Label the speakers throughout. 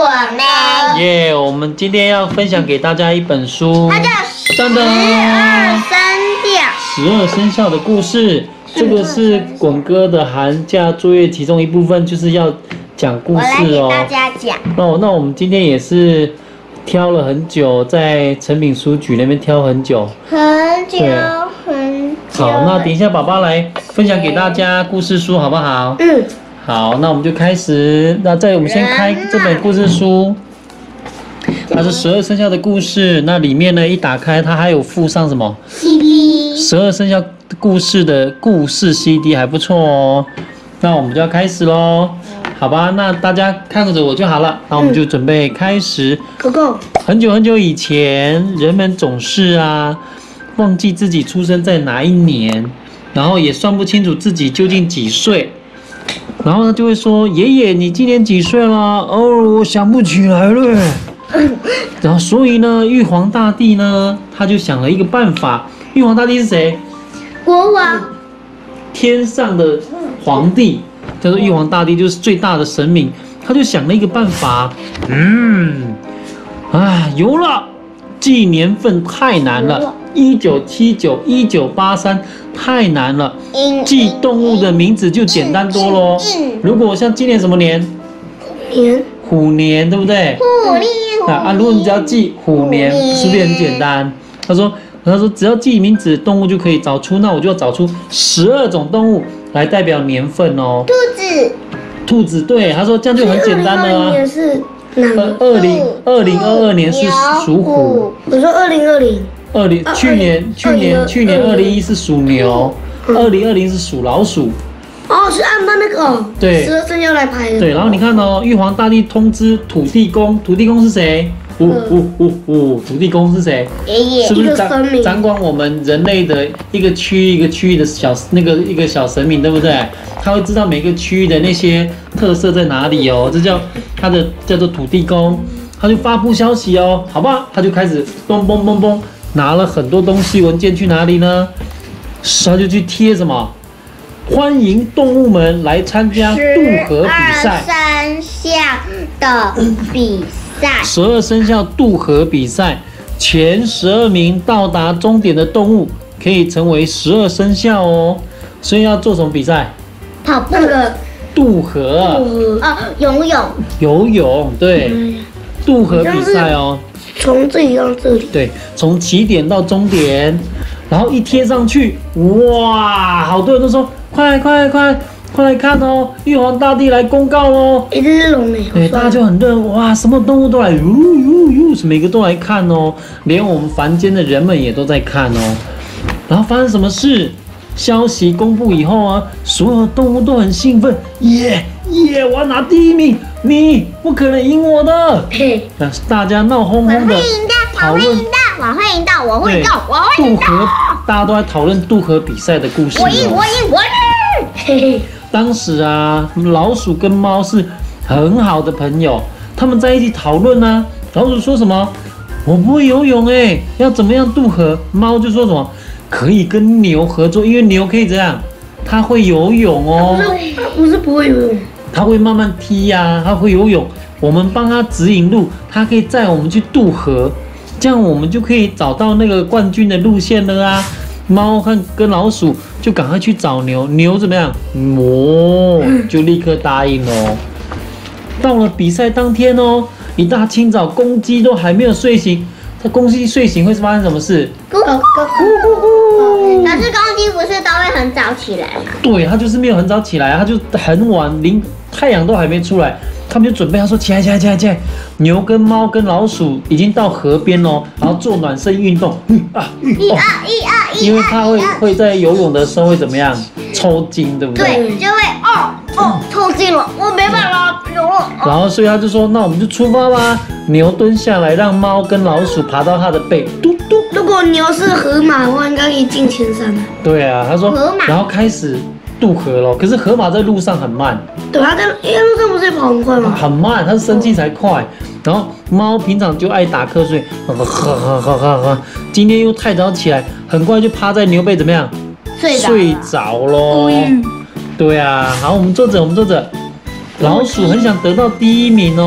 Speaker 1: 我们
Speaker 2: 耶！我们今天要分享给大家一本书，
Speaker 1: 它叫
Speaker 2: 真的
Speaker 1: 12生肖
Speaker 2: 的故事。这个是滚哥的寒假作业其中一部分，就是要讲故事哦。
Speaker 1: 我来给大家讲。
Speaker 2: 那我们今天也是挑了很久，在诚品书局那边挑很久。
Speaker 1: 很久。
Speaker 2: 好，那等一下爸爸来分享给大家故事书，好不好？
Speaker 1: 嗯。
Speaker 2: 好，那我们就开始。那我们先开这本故事书，它是12生肖的故事。那里面呢，一打开它还有附上什么
Speaker 1: CD，12
Speaker 2: 生肖故事的故事 CD， 还不错哦。那我们就要开始咯，好吧？那大家看着我就好了。那我们就准备开始。很久很久以前，人们总是忘记自己出生在哪一年，然后也算不清楚自己究竟几岁。然后呢，就会说：“爷爷，你今年几岁了？”哦，我想不起来了。然后，所以呢，玉皇大帝呢，他就想了一个办法。玉皇大帝是谁？
Speaker 1: 国王。
Speaker 2: 天上的皇帝叫做玉皇大帝，就是最大的神明。他就想了一个办法。有了，记年份太难了。1979、1983太难了，记动物的名字就简单多咯。如果像今年什么年？虎年，对不对？
Speaker 1: 虎年。
Speaker 2: 如果你只要记虎年，是不是很简单？他说只要记名字，动物就可以找出。那我就要找出12种动物来代表年份哦。兔子，对，他说这样就很简单了啊。2022年是属虎。
Speaker 1: 我说2020。
Speaker 2: 去年2021是属牛，2020是属老鼠。
Speaker 1: 哦，是按照那个
Speaker 2: 对
Speaker 1: 12生肖来排的。
Speaker 2: 对，然后你看哦，玉皇大帝通知土地公，土地公是谁？土地公是谁？
Speaker 1: 爷爷，
Speaker 2: 是不是掌管我们人类的一个区域的一个小神明，对不对？他会知道每个区域的那些特色在哪里哦，这叫做土地公，他就发布消息哦，好不好？他就开始嘣，拿了很多东西文件去哪里呢？他就去贴什么？欢迎动物们来参加渡河比赛。
Speaker 1: 12生肖的比赛。
Speaker 2: 12生肖渡河比赛，前12名到达终点的动物可以成为12生肖哦。所以要做什么比赛？
Speaker 1: 跑步。
Speaker 2: 渡河。游泳，对，渡河比赛哦。
Speaker 1: 从这里到这里。
Speaker 2: 对，从起点到终点，然后一贴上去，哇，好多人都说快来看哦，玉皇大帝来公告哦。
Speaker 1: 这是龙诶。
Speaker 2: 对，大家就很热，哇，什么动物都来，每个都来看哦，连我们凡间的人们也都在看哦。然后发生什么事？消息公布以后所有动物都很兴奋，耶，我要拿第一名，你不可能赢我的。大家闹哄哄的讨论，
Speaker 1: 我会赢到。
Speaker 2: 渡河，大家都在讨论渡河比赛的故事。我赢。当时老鼠跟猫是很好的朋友，他们在一起讨论老鼠说什么？我不会游泳要怎么样渡河？猫就说什么？可以跟牛合作，因为牛可以这样，它会游泳哦。
Speaker 1: 不是不会游泳，
Speaker 2: 它会慢慢踢它会游泳。我们帮它指引路，它可以载我们去渡河，这样我们就可以找到那个冠军的路线了猫跟老鼠就赶快去找牛，牛怎么样？就立刻答应哦。到了比赛当天哦，一大清早，公鸡都还没有睡醒。它公鸡睡醒会发生什么事？
Speaker 1: 可是公鸡不是都会很早起来吗？
Speaker 2: 对，它就是没有很早起来，它就很晚，太阳都还没出来，他们就准备，他说起来。牛跟猫跟老鼠已经到河边咯，然后做暖身运动。因为它会在游泳的时候会怎么样？抽筋，对不对？
Speaker 1: 对，就会抽筋了，我没办法游了。
Speaker 2: 然后所以他就说，那我们就出发吧。牛蹲下来，让猫跟老鼠爬到它的背，嘟嘟。
Speaker 1: 如果牛是河马的话，应该可以进前3。
Speaker 2: 对他说，然后开始渡河了。可是河马在路上很慢。
Speaker 1: 对，它在路上不是跑很快吗？
Speaker 2: 很慢，它生气才快。然后猫平常就爱打瞌睡，今天又太早起来，很快就趴在牛背怎么样？睡着咯。对好，我们坐着。老鼠很想得到第一名哦，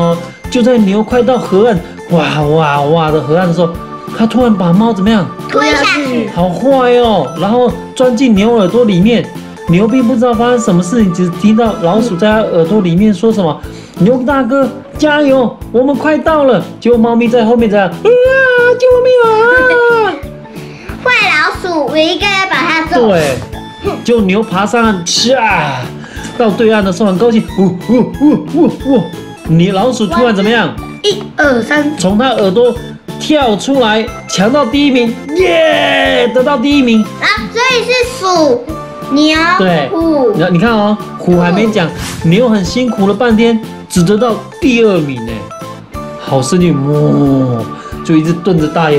Speaker 2: 就在牛快到河岸，哇哇哇的河岸的时候，他突然把猫怎么样？
Speaker 1: 推下去。
Speaker 2: 好坏哦！然后钻进牛耳朵里面，牛并不知道发生什么事情，只听到老鼠在他耳朵里面说什么：“牛大哥，加油，我们快到了。”结果猫咪在后面这样，救命啊！
Speaker 1: 坏老鼠，我应该要把它揍。
Speaker 2: 对，就牛爬上岸，到对岸的时候很高兴，你老鼠突然怎么样
Speaker 3: ？1、2、3，
Speaker 2: 从他耳朵跳出来，抢到第1名，耶！得到第1名。
Speaker 1: 啊，所以是鼠、牛、
Speaker 2: 对，
Speaker 1: 虎。
Speaker 2: 你看哦，虎还没讲，牛很辛苦了半天，只得到第2名呢，好生气，就一直瞪着大眼，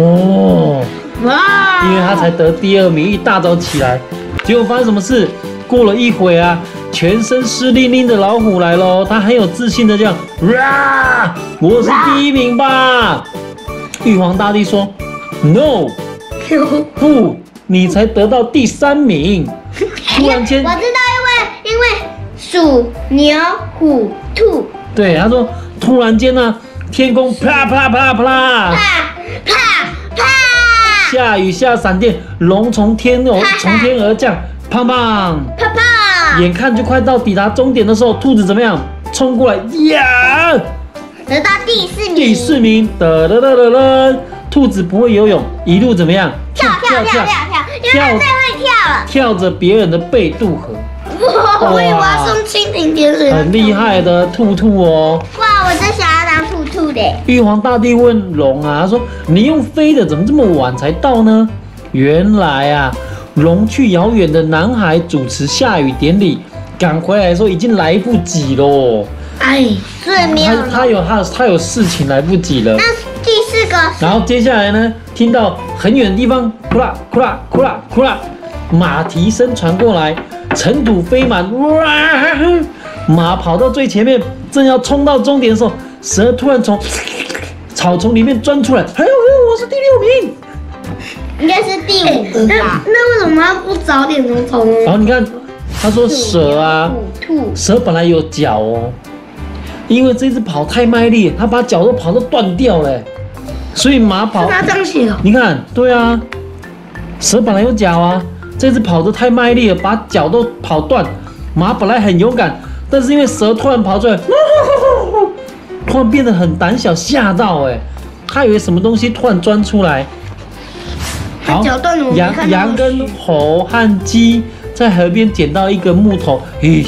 Speaker 3: 哇！
Speaker 2: 因为他才得第2名，一大早起来，结果发生什么事？过了一会啊，全身湿淋淋的老虎来喽，他很有自信的这样，我是第1名吧？玉皇大帝说 ，No， 不，你才得到第3名。突然间，
Speaker 1: 我知道，因为鼠、牛、虎、兔。
Speaker 2: 对，他说突然间呢，天空啪啪啪啪啦，
Speaker 1: 啪啪啪，
Speaker 2: 下雨下闪电，龙从天而降，砰砰，
Speaker 1: 啪啪，
Speaker 2: 眼看就快到抵达终点的时候，兔子怎么样？冲过来呀！
Speaker 1: 得到第4名。
Speaker 2: 第4名，兔子不会游泳，一路怎么样？
Speaker 1: 跳，因为它最会跳了。
Speaker 2: 跳着别人的背渡河。
Speaker 3: 我以为要送蜻蜓点水。
Speaker 2: 很厉害的兔兔哦。
Speaker 1: 哇，我真想要当兔兔的。
Speaker 2: 玉皇大帝问龙啊，他说：“你用飞的，怎么这么晚才到呢？”原来啊，龙去遥远的南海主持下雨典礼，赶回来的时候已经来不及喽。
Speaker 3: 哎，
Speaker 1: 所以没有。
Speaker 2: 他有事情来不及了。
Speaker 1: 那第4个。
Speaker 2: 然后接下来呢，听到很远的地方，哭啦哭啦哭啦哭啦，马蹄声传过来，尘土飞满，哇！马跑到最前面，正要冲到终点的时候，蛇突然从草丛里面钻出来，我是第6名。
Speaker 1: 应该是第5名吧？
Speaker 3: 那为什么他不早点从草丛？
Speaker 2: 然后你看，他说蛇啊，
Speaker 1: 兔
Speaker 2: 蛇本来有脚哦，因为这只跑太卖力，他把脚都跑都断掉了，所以马跑。
Speaker 3: 他这样写哦。
Speaker 2: 你看，对啊，蛇本来有脚啊，这只跑得太卖力了，把脚都跑断。马本来很勇敢，但是因为蛇突然跑出来，突然变得很胆小，吓到他以为什么东西突然钻出来。好，羊跟猴和鸡在河边捡到一个木头，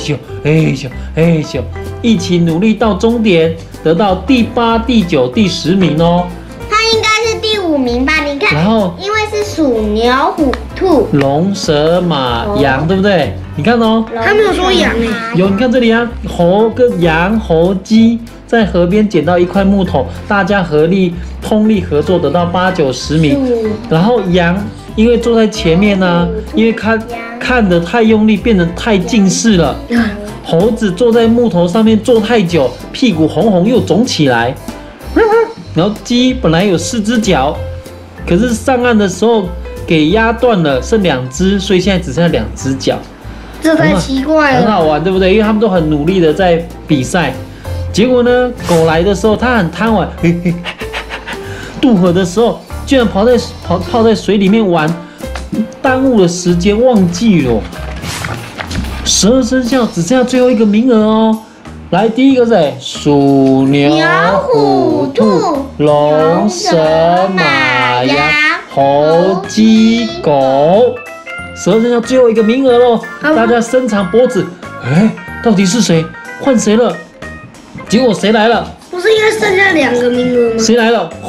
Speaker 2: 一起努力到终点，得到第8、第9、第10名哦。
Speaker 1: 它应该是第5名吧？你看，
Speaker 2: 然后
Speaker 1: 因为是鼠、牛、虎、兔、
Speaker 2: 龙、蛇、马、羊，对不对？你看哦，
Speaker 3: 他没有说羊
Speaker 2: 有，你看这里啊，猴跟羊、猴、鸡在河边捡到一块木头，大家通力合作，得到8、9、10名。然后羊因为坐在前面呢，因为看得太用力，变得太近视了。猴子坐在木头上面坐太久，屁股红红又肿起来。然后鸡本来有4只脚，可是上岸的时候给压断了，剩2只，所以现在只剩下2只脚。
Speaker 3: 这太奇怪了。
Speaker 2: 很好玩，对不对？因为他们都很努力的在比赛。结果呢，狗来的时候，它很贪玩，渡河的时候居然泡在水里面玩，耽误了时间，忘记了。12生肖只剩下最后一个名额哦。来，第一个是谁？鼠、牛、虎、兔、龙、蛇、马、羊、猴、鸡、狗。12生肖最后一个名额喽，大家伸长脖子，到底是谁？换谁了？结果谁来了？
Speaker 3: 不是应该剩下2个名额吗？
Speaker 2: 谁来了？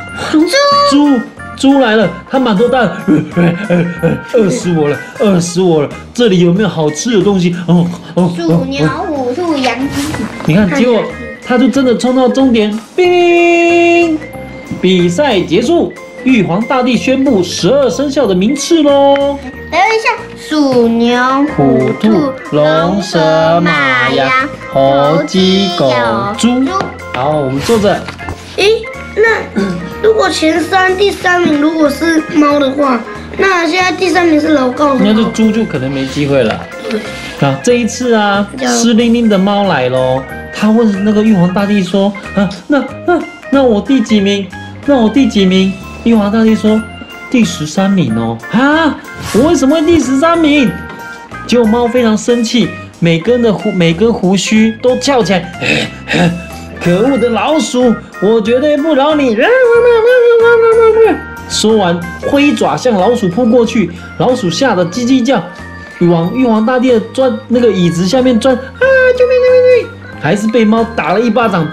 Speaker 2: 猪来了，它满头大汗，饿死我了！这里有没有好吃的东西？
Speaker 1: 鼠、牛、虎、兔、羊、鸡。
Speaker 2: 你看，结果它就真的冲到终点，叮！比赛结束，玉皇大帝宣布12生肖的名次喽。
Speaker 1: 等一下，鼠、牛、虎、兔、龙、蛇、马、羊、猴、鸡、狗、猪。
Speaker 2: 好，我们坐着。
Speaker 3: 那如果第3名如果是猫的话，那现在第3名是老高。
Speaker 2: 那这猪就可能没机会了。啊，这一次啊，湿淋淋的猫来咯， 他问那个玉皇大帝说：“啊，那我第几名？那我第几名？”玉皇大帝说：“第13名哦。”啊，我为什么会第13名？结果猫非常生气，每根胡须都翘起来。可恶的老鼠，我绝对不饶你！说完，挥爪向老鼠扑过去，老鼠吓得叽叽叫，往玉皇大帝的那个椅子下面钻，啊！救命救命！还是被猫打了一巴掌，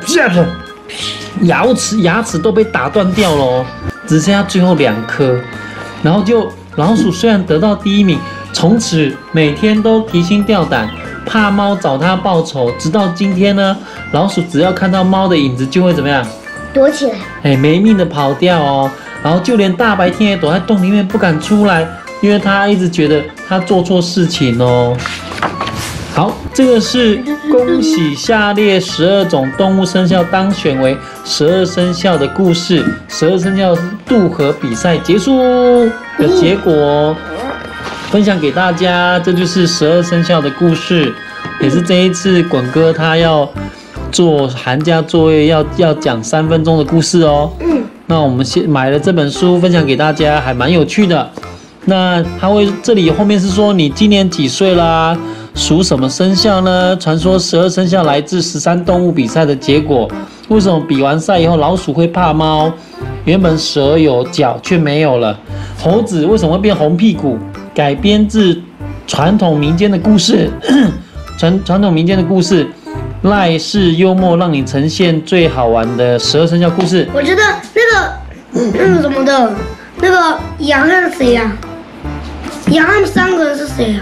Speaker 2: 牙齿都被打断掉了哦，只剩下最后2颗。然后老鼠虽然得到第1名，从此每天都提心吊胆，怕猫找它报仇。直到今天呢，老鼠只要看到猫的影子，就会怎么样？
Speaker 1: 躲起来。
Speaker 2: 没命的跑掉哦。然后就连大白天也躲在洞里面不敢出来，因为他一直觉得他做错事情哦。好，这个是恭喜下列12种动物生肖当选为12生肖的故事，12生肖渡河比赛结束的结果，分享给大家。这就是12生肖的故事，也是这一次滚哥他要做寒假作业要讲3分钟的故事哦。那我们先买了这本书分享给大家，还蛮有趣的。那这里后面是说你今年几岁啦？属什么生肖呢？传说12生肖来自13动物比赛的结果。为什么比完赛以后老鼠会怕猫？原本蛇有脚却没有了。猴子为什么会变红屁股？改编自传统民间的故事。传统民间的故事。赖氏幽默让你呈现最好玩的12生肖故事。
Speaker 3: 我觉得那个什么的，那个羊和谁呀？羊他们3个人是谁呀？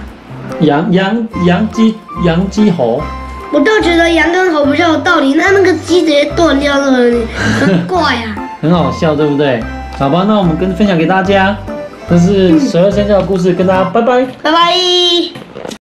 Speaker 2: 羊鸡猴。
Speaker 3: 我倒觉得羊跟猴比较有道理，那个鸡直接断掉了，很怪呀。
Speaker 2: 很好笑，对不对？好吧，那我们分享给大家，这是12生肖的故事，跟大家拜拜，
Speaker 3: 拜拜。